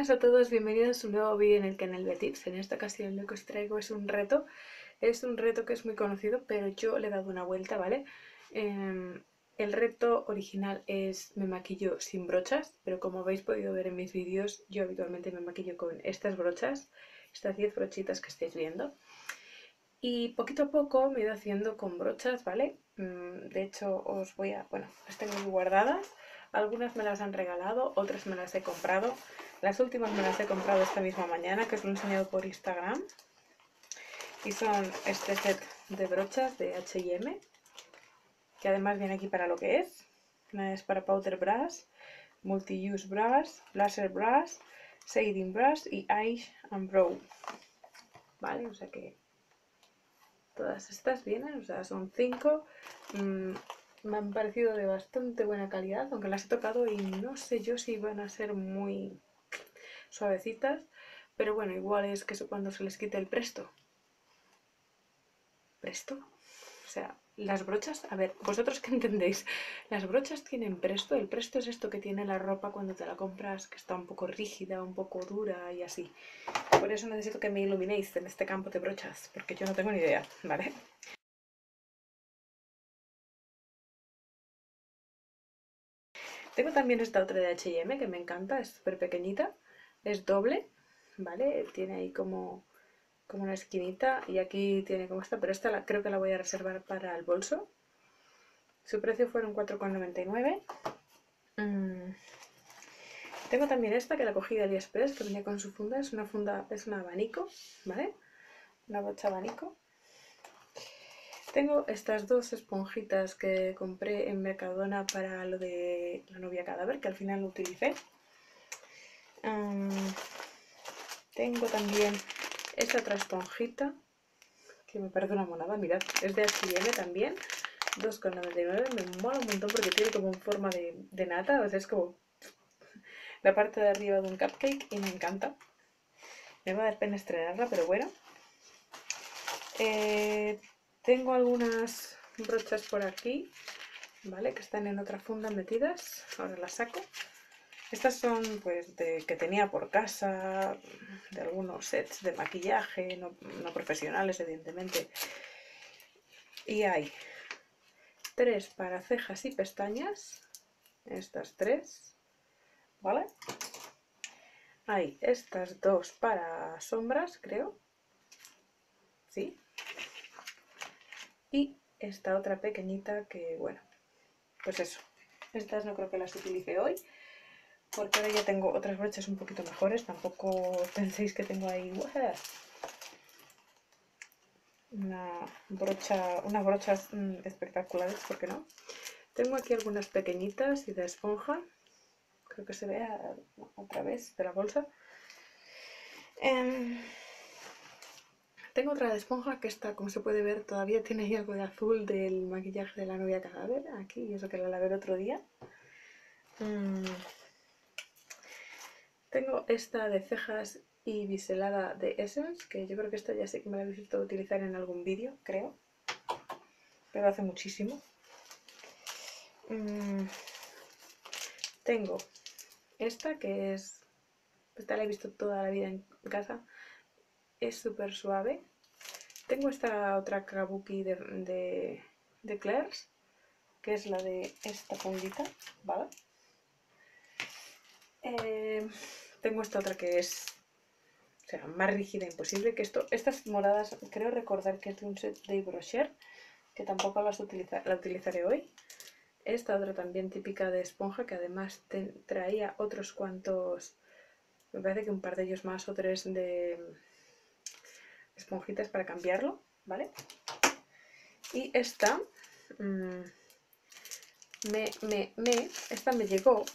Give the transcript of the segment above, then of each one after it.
Buenas a todos, bienvenidos a un nuevo vídeo en el canal de Tips. En esta ocasión lo que os traigo es un reto. Es un reto que es muy conocido, pero yo le he dado una vuelta, ¿vale? El reto original es me maquillo sin brochas, pero como habéis podido ver en mis vídeos, yo habitualmente me maquillo con estas brochas, estas 10 brochitas que estáis viendo. Y poquito a poco me he ido haciendo con brochas, ¿vale? De hecho, bueno, las tengo aquí guardadas. Algunas me las han regalado, otras me las he comprado. Las últimas me las he comprado esta misma mañana, que os lo he enseñado por Instagram. Y son este set de brochas de H&M, que además viene aquí para lo que es. Una es para powder brush, multi-use brush, blusher brush, shading brush y eyes and brow. ¿Vale? O sea que todas estas vienen, o sea, son 5. Me han parecido de bastante buena calidad, aunque las he tocado y no sé yo si van a ser muy suavecitas, pero bueno, igual es que eso cuando se les quite el presto. ¿Presto? O sea, las brochas, a ver, ¿vosotros qué entendéis? Las brochas tienen presto, el presto es esto que tiene la ropa cuando te la compras, que está un poco rígida, un poco dura y así. Por eso necesito que me iluminéis en este campo de brochas, porque yo no tengo ni idea, ¿vale? Tengo también esta otra de H&M que me encanta, es súper pequeñita, es doble, ¿vale? Tiene ahí como una esquinita y aquí tiene como esta, pero esta creo que la voy a reservar para el bolso. Su precio fueron 4,99. Tengo también esta que la cogí de AliExpress, que venía con su funda, es un abanico, ¿vale? Una brocha abanico. Tengo estas dos esponjitas que compré en Mercadona para lo de la novia cadáver, que al final lo utilicé. Tengo también esta otra esponjita, que me parece una monada, mirad, es de H&M también, 2,99, me mola un montón porque tiene como forma de nata, o sea, es como la parte de arriba de un cupcake y me encanta. Me va a dar pena estrenarla, pero bueno. Tengo algunas brochas por aquí, ¿vale? Que están en otra funda metidas, ahora las saco. Estas son pues que tenía por casa, de algunos sets de maquillaje, no profesionales evidentemente. Y hay 3 para cejas y pestañas, estas 3, ¿vale? Hay estas 2 para sombras, creo, sí. Y esta otra pequeñita que, bueno, pues eso. Estas no creo que las utilice hoy, porque ahora ya tengo otras brochas un poquito mejores. Tampoco penséis que tengo ahí unas brochas espectaculares, porque no. Tengo aquí algunas pequeñitas y de esponja. Creo que se ve otra vez de la bolsa. Tengo otra de esponja que está, como se puede ver, todavía tiene ahí algo de azul del maquillaje de la novia cadáver. Aquí, y eso que la lavé el otro día. Tengo esta de cejas y biselada de Essence, que yo creo que esta ya sé que me la habéis visto utilizar en algún vídeo, creo. Pero hace muchísimo. Tengo esta que es... Esta la he visto toda la vida en casa. Es súper suave. Tengo esta otra kabuki de Claire's, que es la de esta fundita, ¿vale? Tengo esta otra que es, o sea, más rígida imposible que esto. Estas moradas creo recordar que es de un set de Brochure, que tampoco la utilizaré hoy. Esta otra también típica de esponja, que además traía otros cuantos, me parece que un par de ellos más o 3 de esponjitas para cambiarlo, ¿vale? Y esta, esta me llegó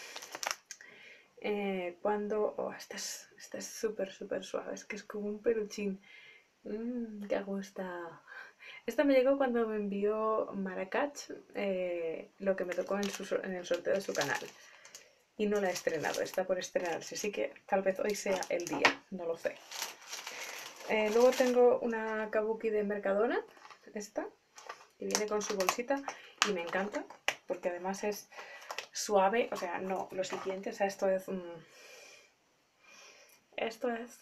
cuando... Oh, esta es súper suave, es que es como un peluchín. Qué gusta. Esta me llegó cuando me envió Maracach lo que me tocó en el sorteo de su canal. Y no la he estrenado, está por estrenarse, así que tal vez hoy sea el día, no lo sé. Luego tengo una kabuki de Mercadona, esta, que viene con su bolsita y me encanta, porque además es suave, o sea, no lo siguiente, o sea, esto es esto es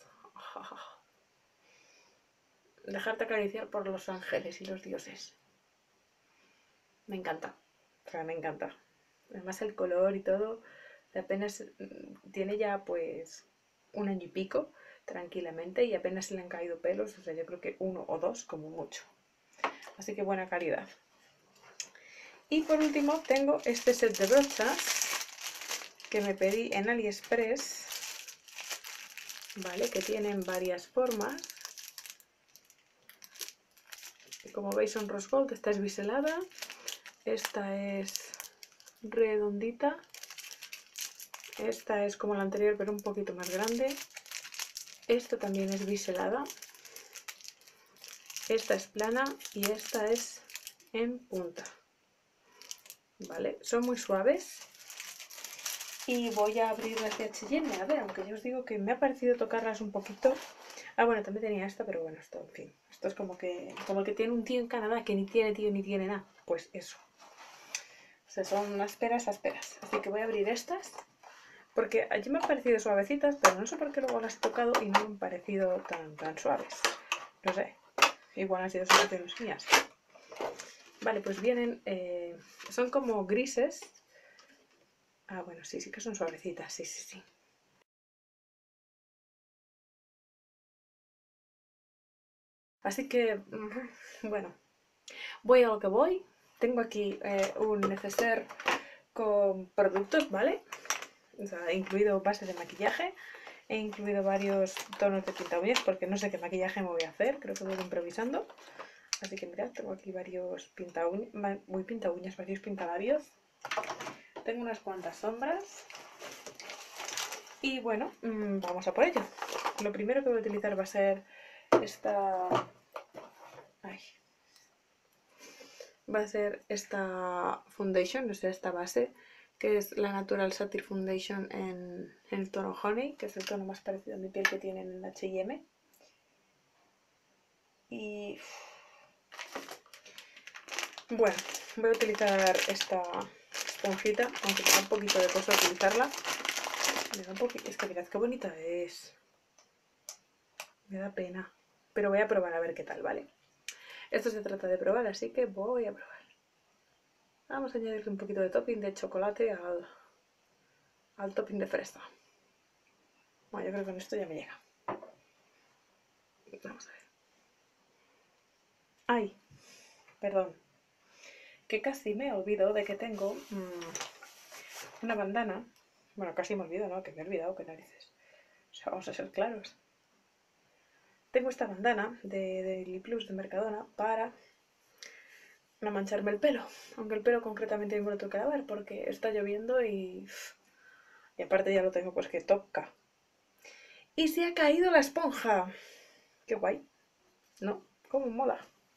dejarte acariciar por los ángeles y los dioses. Me encanta, o sea, me encanta. Además el color y todo, apenas tiene ya pues 1 año y pico tranquilamente y apenas se le han caído pelos, o sea, yo creo que 1 o 2 como mucho. Así que buena calidad. Y por último tengo este set de brochas que me pedí en AliExpress, ¿vale? Que tienen varias formas. Como veis son rose gold, esta es biselada, esta es redondita, esta es como la anterior pero un poquito más grande, esta también es biselada, esta es plana y esta es en punta, ¿vale? Son muy suaves y voy a abrirlas de H&M, a ver, aunque yo os digo que me ha parecido tocarlas un poquito. Ah, bueno, también tenía esta, pero bueno, esto, en fin, esto es como el que tiene un tío en Canadá que ni tiene tío ni tiene nada, pues eso. O sea, son unas peras ásperas, así que voy a abrir estas. Porque allí me han parecido suavecitas, pero no sé por qué luego las he tocado y no me han parecido tan suaves. No sé, igual han sido sensaciones mías. Vale, pues vienen, son como grises. Ah, bueno, sí que son suavecitas, sí. Así que, bueno, voy a lo que voy. Tengo aquí un neceser con productos, ¿vale? O sea, he incluido base de maquillaje. He incluido varios tonos de pinta uñas porque no sé qué maquillaje me voy a hacer, creo que voy improvisando. Así que mirad, tengo aquí varios pinta uñas, varios pintalabios. Tengo unas cuantas sombras. Y bueno, vamos a por ello. Lo primero que voy a utilizar va a ser esta... Ay. Va a ser esta foundation, o sea, esta base, que es la Natural Satyr Foundation en el tono Honey, que es el tono más parecido a mi piel que tienen en H&M. Y bueno, voy a utilizar esta esponjita, aunque me da un poquito de cosa utilizarla. Me da un poquito, es que mirad qué bonita es. Me da pena. Pero voy a probar a ver qué tal, ¿vale? Esto se trata de probar, así que voy a probar. Vamos a añadirle un poquito de topping de chocolate al topping de fresa. Bueno, yo creo que con esto ya me llega. Vamos a ver. ¡Ay! Perdón. Que casi me olvido de que tengo una bandana. Bueno, casi me olvido, ¿no? Que me he olvidado, qué narices. O sea, vamos a ser claros. Tengo esta bandana de Lip Plus de Mercadona para no mancharme el pelo. Aunque el pelo concretamente me lo tengo que lavar porque está lloviendo y aparte ya lo tengo pues que toca. ¡Y se ha caído la esponja! ¡Qué guay! ¿No? ¿Cómo mola?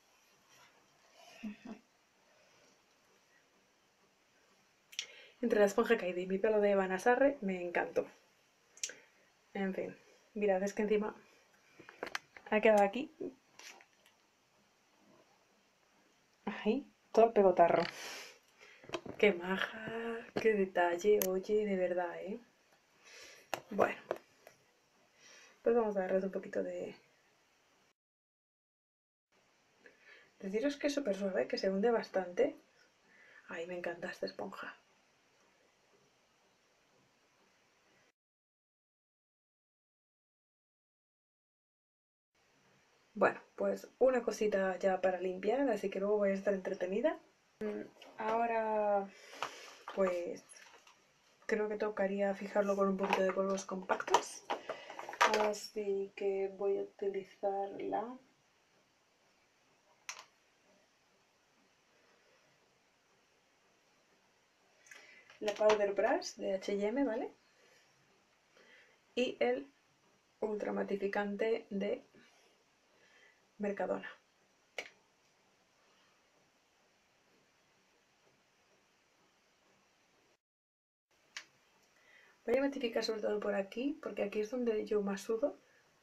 Entre la esponja caída y mi pelo de Vanasarre me encantó. En fin, mirad, es que encima ha quedado aquí. Ahí, todo el pegotarro. ¡Qué maja! ¡Qué detalle! Oye, de verdad, ¿eh? Bueno, pues vamos a darles un poquito de... Deciros que es súper suave, que se hunde bastante. Ay, me encanta esta esponja. Bueno, pues una cosita ya para limpiar, así que luego voy a estar entretenida. Ahora, pues creo que tocaría fijarlo con un poquito de polvos compactos. Así que voy a utilizar la Powder Brush de H&M, ¿vale? Y el Ultra Matificante de Mercadona. Voy a matificar sobre todo por aquí, porque aquí es donde yo más sudo.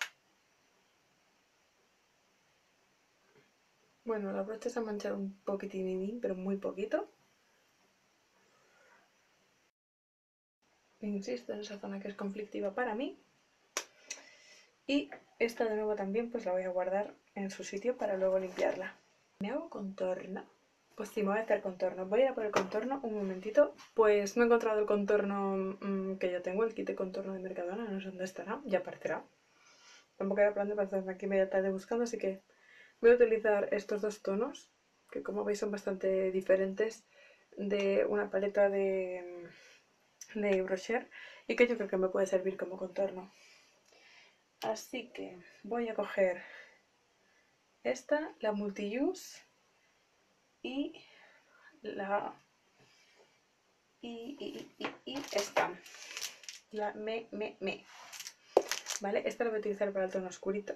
Bueno, la brocha se ha manchado un poquitín, pero muy poquito. Insisto en esa zona que es conflictiva para mí. Y esta de nuevo también pues la voy a guardar en su sitio para luego limpiarla. ¿Me hago contorno? Pues sí, me voy a hacer contorno. Voy a ir a por el contorno un momentito. Pues no he encontrado el contorno que yo tengo, el kit de contorno de Mercadona. No sé dónde estará, ya aparecerá. Tampoco era plan de pasarme aquí media tarde buscando, así que voy a utilizar estos dos tonos, que como veis son bastante diferentes, de una paleta de brochure y que yo creo que me puede servir como contorno. Así que voy a coger esta, la Multi-Use, y la... y esta, la Me. ¿Vale? Esta la voy a utilizar para el tono oscurito.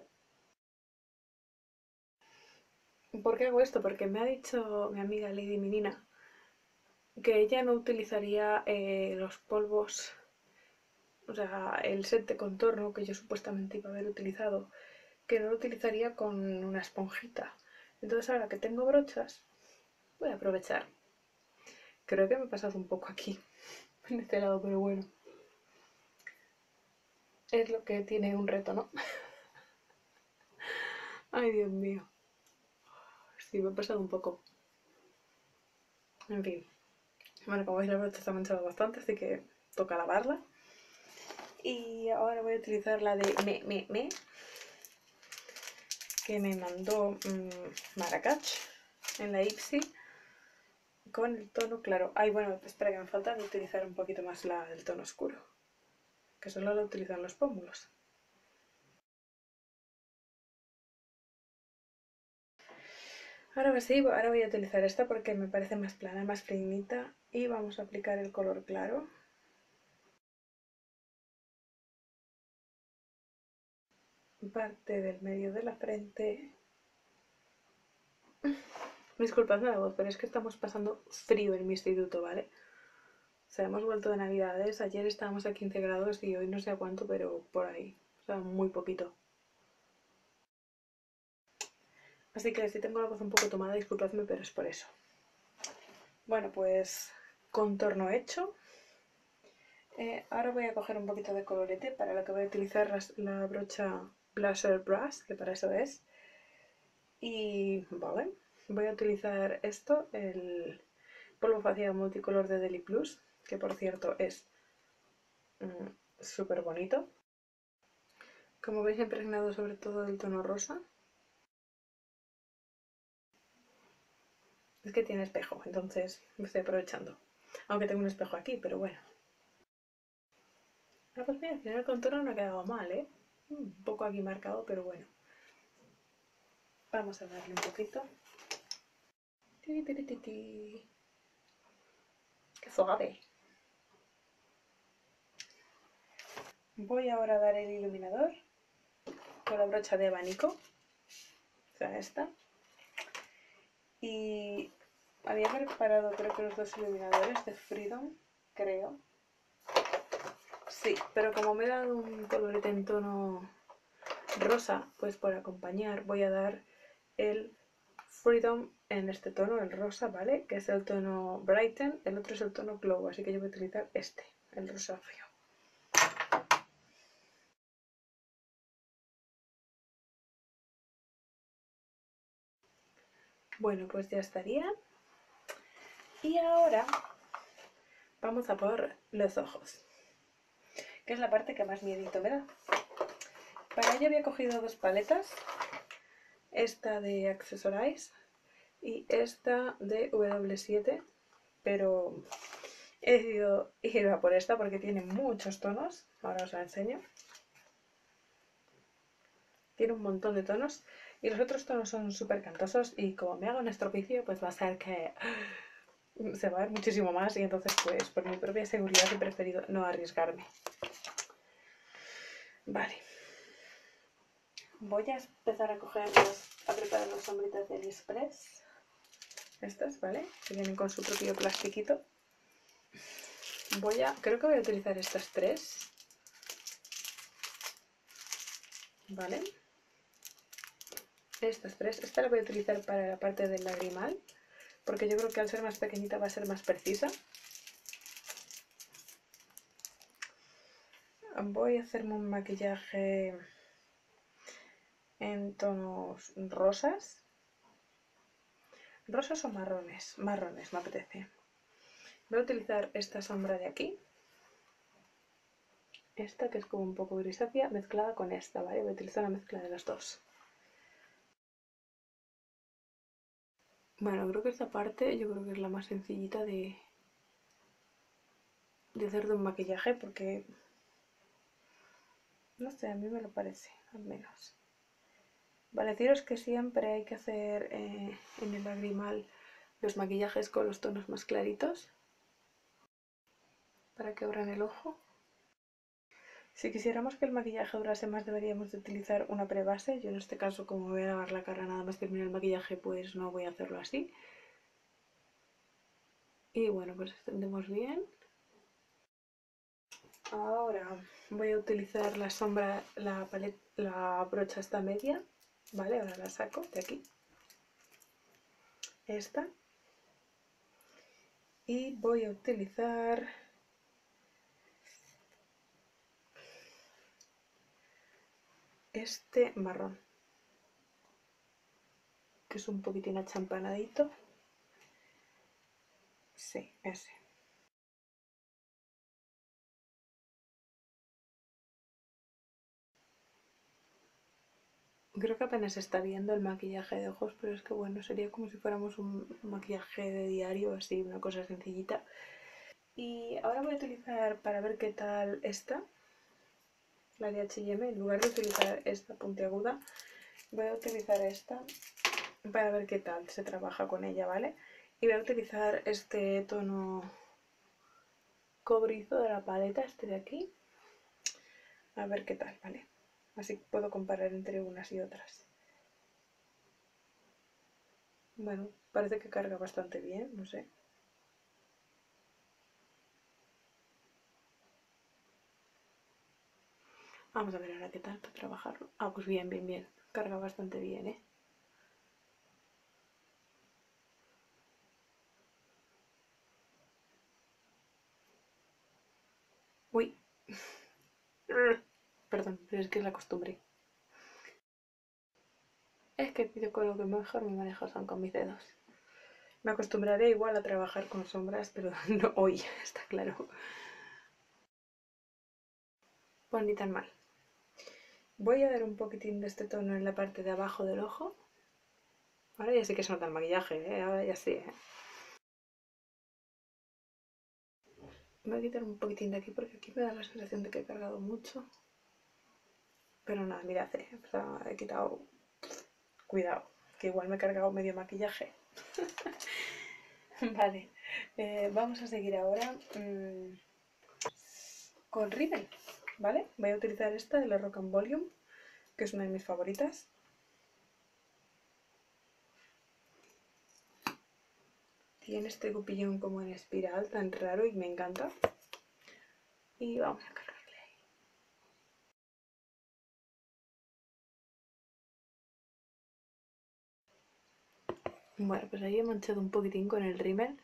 ¿Por qué hago esto? Porque me ha dicho mi amiga Lady Minina que ella no utilizaría los polvos, o sea, el set de contorno que yo supuestamente iba a haber utilizado, que no lo utilizaría con una esponjita. Entonces ahora que tengo brochas, voy a aprovechar. Creo que me he pasado un poco aquí, en este lado, pero bueno. Es lo que tiene un reto, ¿no? Ay, Dios mío. Sí, me he pasado un poco. En fin. Bueno, como veis la brocha está manchada bastante, así que toca lavarla. Y ahora voy a utilizar la de Me, que me mandó Marrakech en la Ipsy con el tono claro. Ay, bueno, espera que me falta de utilizar un poquito más la del tono oscuro, que solo lo utilizan los pómulos. Ahora sí, ahora voy a utilizar esta porque me parece más plana, más finita, y vamos a aplicar el color claro. Parte del medio de la frente. Disculpadme la voz, pero es que estamos pasando frío en mi instituto, ¿vale? O sea, hemos vuelto de Navidades, ayer estábamos a 15 grados y hoy no sé a cuánto, pero por ahí. O sea, muy poquito. Así que si tengo la voz un poco tomada, disculpadme, pero es por eso. Bueno, pues contorno hecho. Ahora voy a coger un poquito de colorete, para lo que voy a utilizar la brocha Blusher Brush, que para eso es. Y vale, voy a utilizar esto, el polvo facial multicolor de Deli Plus, que por cierto es súper bonito. Como veis, he impregnado sobre todo el tono rosa. Es que tiene espejo, entonces me estoy aprovechando. Aunque tengo un espejo aquí, pero bueno. Ah, pues mira, al final el contorno no ha quedado mal, ¿eh? Un poco aquí marcado, pero bueno. Vamos a darle un poquito. ¡Qué suave! Voy ahora a dar el iluminador con la brocha de abanico. O sea, esta. Y había preparado creo que los dos iluminadores de Freedom, creo. Sí, pero como me he dado un colorete en tono rosa, pues por acompañar voy a dar el Freedom en este tono, el rosa, ¿vale? Que es el tono Brighten, el otro es el tono Glow, así que yo voy a utilizar este, el rosa frío. Bueno, pues ya estaría. Y ahora vamos a por los ojos, que es la parte que más miedito me da. Para ello había cogido dos paletas, esta de Accessorize y esta de W7, pero he decidido ir a por esta porque tiene muchos tonos. Ahora os la enseño. Tiene un montón de tonos y los otros tonos son súper cantosos, y como me haga un estropicio, pues va a ser que se va a ver muchísimo más, y entonces pues por mi propia seguridad he preferido no arriesgarme. Vale. Voy a empezar a a preparar las sombritas de AliExpress. Estas, ¿vale? Que vienen con su propio plastiquito. Creo que voy a utilizar estas tres. ¿Vale? Estas tres. Esta la voy a utilizar para la parte del lagrimal, porque yo creo que al ser más pequeñita va a ser más precisa. Voy a hacerme un maquillaje en tonos rosas. ¿Rosas o marrones? Marrones me apetece. Voy a utilizar esta sombra de aquí. Esta que es como un poco grisácea mezclada con esta, ¿vale? Voy a utilizar una mezcla de las dos. Bueno, creo que esta parte yo creo que es la más sencillita de hacer de un maquillaje porque, no sé, a mí me lo parece, al menos. Vale, deciros que siempre hay que hacer en el lagrimal los maquillajes con los tonos más claritos para que abran el ojo. Si quisiéramos que el maquillaje durase más, deberíamos de utilizar una prebase. Yo en este caso, como voy a lavar la cara nada más terminar el maquillaje, pues no voy a hacerlo así. Y bueno, pues extendemos bien. Ahora voy a utilizar la sombra, la brocha esta media, ¿vale? Ahora la saco de aquí. Esta. Y voy a utilizar este marrón, que es un poquitín achampanadito. Sí, ese. Creo que apenas se está viendo el maquillaje de ojos, pero es que bueno, sería como si fuéramos un maquillaje de diario, así, una cosa sencillita. Y ahora voy a utilizar, para ver qué tal está, la de H&M. En lugar de utilizar esta puntiaguda, voy a utilizar esta para ver qué tal se trabaja con ella, ¿vale? Y voy a utilizar este tono cobrizo de la paleta, este de aquí, a ver qué tal, ¿vale? Así puedo comparar entre unas y otras. Bueno, parece que carga bastante bien, no sé. Vamos a ver ahora qué tal para trabajarlo. Ah, pues bien, bien, bien. Carga bastante bien, ¿eh? Uy. Perdón, pero es que es la costumbre. Es que pido con lo que mejor me manejo son con mis dedos. Me acostumbraré igual a trabajar con sombras, pero no hoy, está claro. Pues ni tan mal. Voy a dar un poquitín de este tono en la parte de abajo del ojo. Ahora ya sé que se nota el maquillaje, ¿eh? Ahora ya sí, ¿eh? Voy a quitar un poquitín de aquí porque aquí me da la sensación de que he cargado mucho. Pero nada, mirad, o sea, he quitado... Cuidado, que igual me he cargado medio maquillaje. Vale, vamos a seguir ahora con Rimmel, ¿vale? Voy a utilizar esta de la Rock and Volume, que es una de mis favoritas. Tiene este cupillón como en espiral tan raro y me encanta. Y vamos a cargarle ahí. Bueno, pues ahí he manchado un poquitín con el rímel.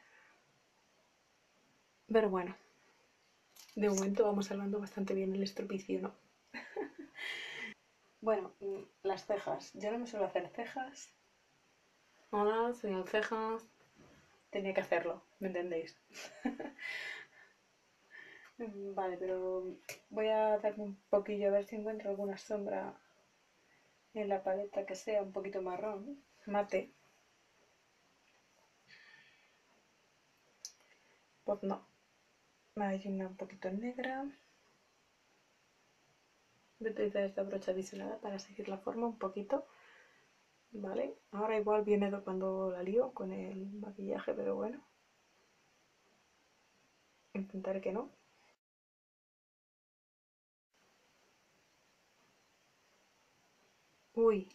Pero bueno, de momento vamos salvando bastante bien el estropicio, ¿no? Bueno, las cejas. Yo no me suelo hacer cejas. Hola, soy el cejas. Tenía que hacerlo, ¿me entendéis? Vale, pero voy a darme un poquillo a ver si encuentro alguna sombra en la paleta que sea un poquito marrón, mate. Pues no, hay una un poquito negra. Voy a utilizar esta brocha biselada para seguir la forma un poquito. Vale, ahora igual viene de cuando la lío con el maquillaje, pero bueno. Intentaré que no. Uy,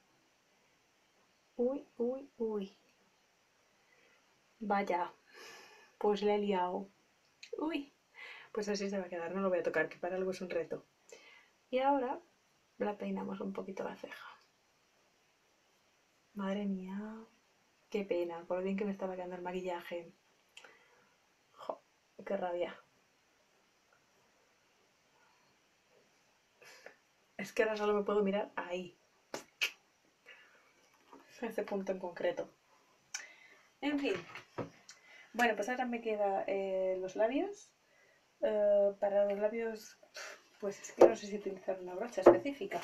uy, uy, uy. Vaya, pues le he liado. Uy, pues así se va a quedar, no lo voy a tocar, que para algo es un reto. Y ahora la peinamos un poquito la ceja. Madre mía, qué pena, por lo bien que me estaba quedando el maquillaje. Jo, qué rabia. Es que ahora solo me puedo mirar ahí. ese punto en concreto. En fin. Bueno, pues ahora me queda los labios. Para los labios, pues es que no sé si utilizar una brocha específica.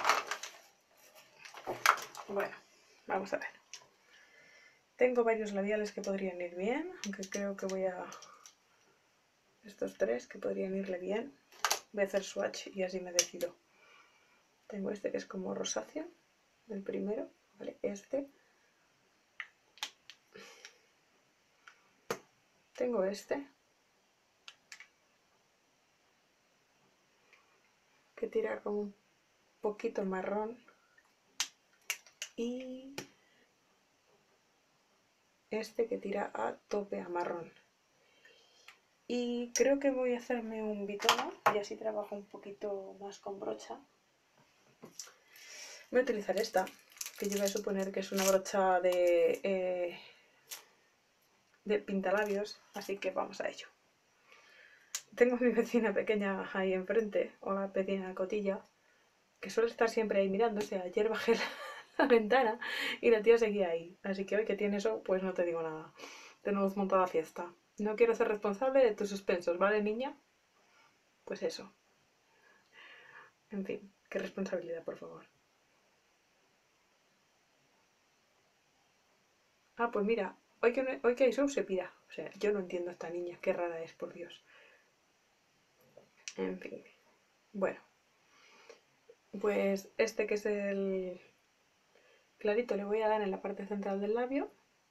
Bueno, vamos a ver. Tengo varios labiales que podrían ir bien, aunque creo que voy a... Estos tres que podrían irle bien. Voy a hacer swatch y así me decido. Tengo este que es como rosáceo, el primero, ¿vale? Este. Tengo este, que tira como un poquito marrón. Y este que tira a tope a marrón. Y creo que voy a hacerme un bitono y así trabajo un poquito más con brocha. Voy a utilizar esta, que yo voy a suponer que es una brocha de pintalabios, así que vamos a ello. Tengo a mi vecina pequeña ahí enfrente, o la vecina Cotilla, que suele estar siempre ahí mirándose. Ayer bajé la ventana y la tía seguía ahí, así que hoy que tiene eso, pues no te digo nada. Tenemos montada fiesta. No quiero ser responsable de tus suspensos, ¿vale, niña? Pues eso. En fin, qué responsabilidad, por favor. Ah, pues mira, hoy que hay show se pira. O sea, yo no entiendo a esta niña, qué rara es, por Dios. En fin. Bueno. Pues este que es el clarito le voy a dar en la parte central del labio.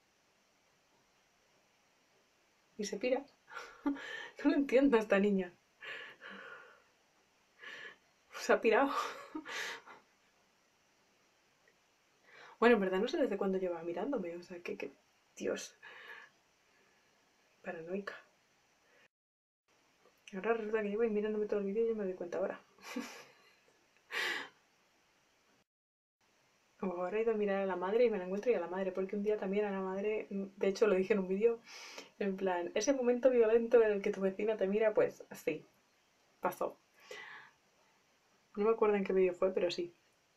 Y se pira. No lo entiendo a esta niña. Se ha pirado. Bueno, en verdad no sé desde cuándo lleva mirándome. O sea, que Dios. Paranoica. Ahora resulta que llevo mirándome todo el vídeo y yo me doy cuenta ahora. Ahora he ido a mirar a la madre y me la encuentro y a la madre, porque un día también a la madre, de hecho lo dije en un vídeo, en plan, ese momento violento en el que tu vecina te mira, pues sí, pasó. No me acuerdo en qué vídeo fue, pero sí.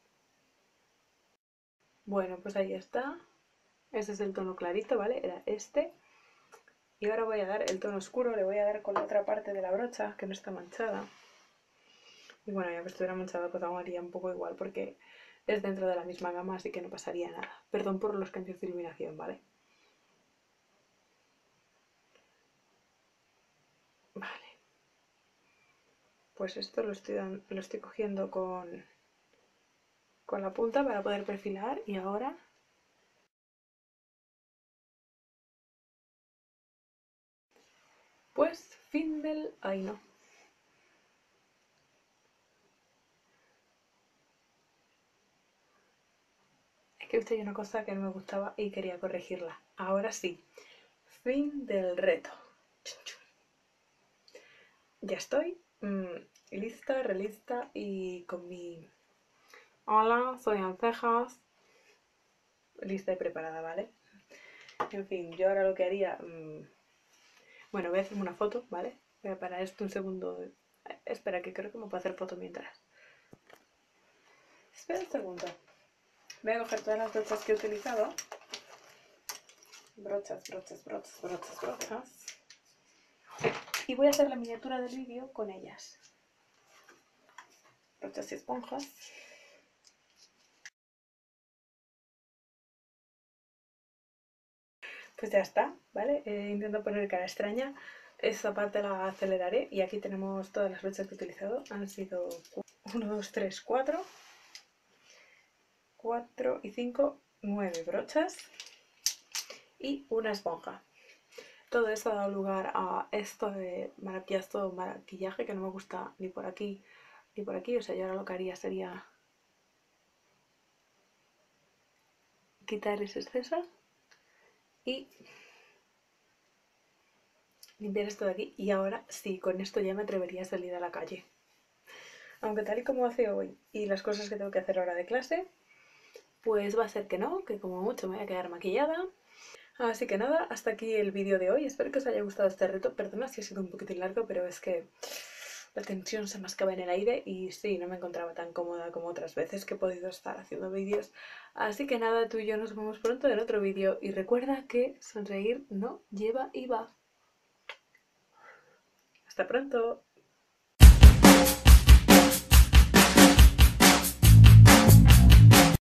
Bueno, pues ahí está. Este es el tono clarito, ¿vale? Era este. Y ahora voy a dar el tono oscuro, le voy a dar con la otra parte de la brocha, que no está manchada. Y bueno, ya que estuviera manchada, pues aún haría un poco igual, porque es dentro de la misma gama, así que no pasaría nada. Perdón por los cambios de iluminación, ¿vale? Vale. Pues esto lo estoy cogiendo con la punta para poder perfilar y ahora... Pues fin del... Ay, no. Es que viste una cosa que no me gustaba y quería corregirla. Ahora sí. Fin del reto. Ya estoy lista, relista y con mi... Hola, soy Ancejas. Lista y preparada, ¿vale? En fin, yo ahora lo que haría... Bueno, voy a hacerme una foto, ¿vale? Voy a parar esto un segundo. Espera, que creo que me puedo hacer foto mientras. Espera un segundo. Voy a coger todas las brochas que he utilizado. Brochas, brochas, brochas, brochas, brochas. Y voy a hacer la miniatura del vídeo con ellas. Brochas y esponjas. Pues ya está, ¿vale? Intento poner cara extraña. Esta parte la aceleraré y aquí tenemos todas las brochas que he utilizado. Han sido 1, 2, 3, 4. 4 y 5, 9 brochas y una esponja. Todo esto ha dado lugar a esto de maquillaje que no me gusta ni por aquí ni por aquí. O sea, yo ahora lo que haría sería quitar ese exceso y limpiar esto de aquí. Y ahora sí, con esto ya me atrevería a salir a la calle. Aunque tal y como hace hoy y las cosas que tengo que hacer ahora de clase, pues va a ser que no, que como mucho me voy a quedar maquillada. Así que nada, hasta aquí el vídeo de hoy. Espero que os haya gustado este reto. Perdona si ha sido un poquitín largo, pero es que la tensión se mascaba en el aire y sí, no me encontraba tan cómoda como otras veces que he podido estar haciendo vídeos. Así que nada, tú y yo nos vemos pronto en otro vídeo y recuerda que sonreír no lleva IVA. Hasta pronto.